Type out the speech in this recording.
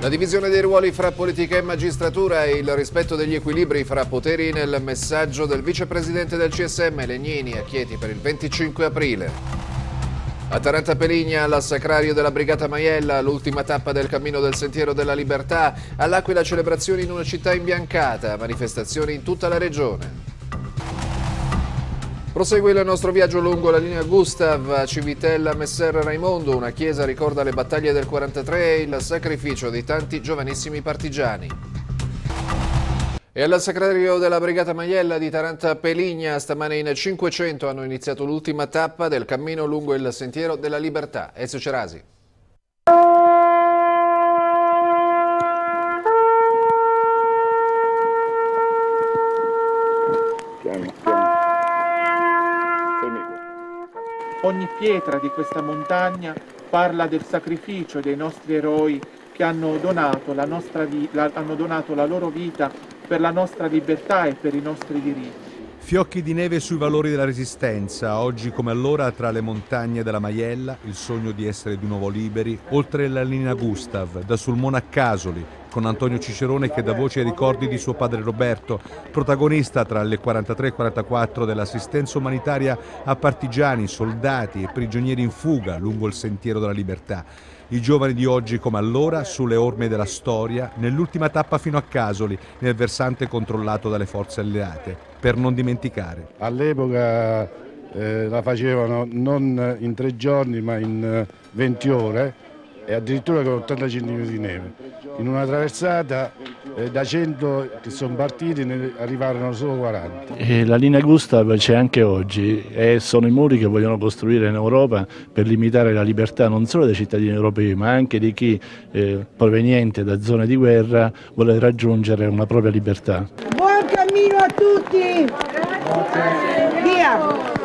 La divisione dei ruoli fra politica e magistratura e il rispetto degli equilibri fra poteri nel messaggio del vicepresidente del CSM Legnini a Chieti per il 25 aprile. A Taranta Peligna, al Sacrario della Brigata Maiella, l'ultima tappa del Cammino del Sentiero della Libertà, all'Aquila celebrazioni in una città imbiancata, manifestazioni in tutta la regione. Prosegue il nostro viaggio lungo la linea Gustav a Civitella Messer Raimondo. Una chiesa ricorda le battaglie del 43 e il sacrificio di tanti giovanissimi partigiani. E al Sacrario della Brigata Maiella di Taranta Peligna stamane in 500 hanno iniziato l'ultima tappa del cammino lungo il Sentiero della Libertà. Ezio Cerasi. Ogni pietra di questa montagna parla del sacrificio dei nostri eroi che hanno donato la loro vita per la nostra libertà e per i nostri diritti. Fiocchi di neve sui valori della resistenza, oggi come allora tra le montagne della Maiella, il sogno di essere di nuovo liberi, oltre la linea Gustav, da Sulmona a Casoli, con Antonio Cicerone che dà voce ai ricordi di suo padre Roberto, protagonista tra le 43 e 44 dell'assistenza umanitaria a partigiani, soldati e prigionieri in fuga lungo il Sentiero della Libertà. I giovani di oggi come allora sulle orme della storia, nell'ultima tappa fino a Casoli, nel versante controllato dalle forze alleate, per non dimenticare. All'epoca la facevano non in 3 giorni ma in 20 ore e addirittura con 80 cm di neve. In una traversata da 100 che sono partiti ne arrivarono solo 40. La linea Gustav c'è anche oggi e sono i muri che vogliono costruire in Europa per limitare la libertà non solo dei cittadini europei ma anche di chi proveniente da zone di guerra vuole raggiungere una propria libertà. Buon cammino a tutti! Via!